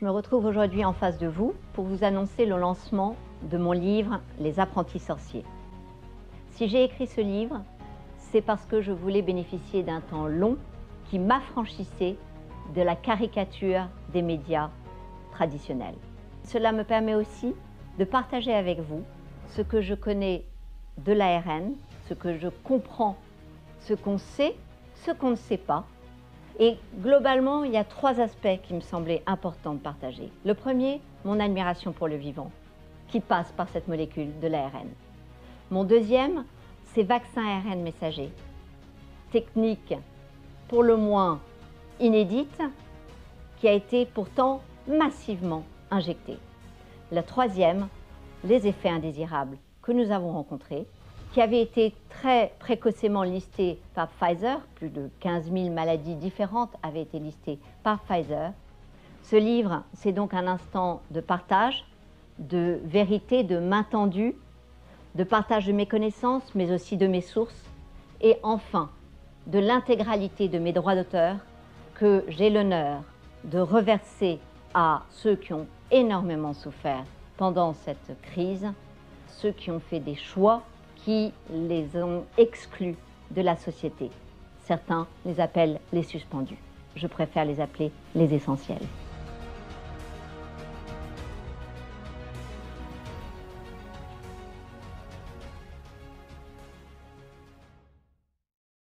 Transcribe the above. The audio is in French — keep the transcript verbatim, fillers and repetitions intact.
Je me retrouve aujourd'hui en face de vous pour vous annoncer le lancement de mon livre « Les apprentis sorciers ». Si j'ai écrit ce livre, c'est parce que je voulais bénéficier d'un temps long qui m'affranchissait de la caricature des médias traditionnels. Cela me permet aussi de partager avec vous ce que je connais de l'A R N, ce que je comprends, ce qu'on sait, ce qu'on ne sait pas. Et globalement, il y a trois aspects qui me semblaient importants de partager. Le premier, mon admiration pour le vivant, qui passe par cette molécule de l'A R N. Mon deuxième, ces vaccins A R N messagers, technique pour le moins inédite, qui a été pourtant massivement injectée. Le troisième, les effets indésirables que nous avons rencontrés, qui avaient été très précocement listés par Pfizer, plus de quinze mille maladies différentes avaient été listées par Pfizer. Ce livre, c'est donc un instant de partage, de vérité, de main tendue, de partage de mes connaissances, mais aussi de mes sources, et enfin, de l'intégralité de mes droits d'auteur que j'ai l'honneur de reverser à ceux qui ont énormément souffert pendant cette crise, ceux qui ont fait des choix qui les ont exclus de la société. Certains les appellent les suspendus. Je préfère les appeler les essentiels.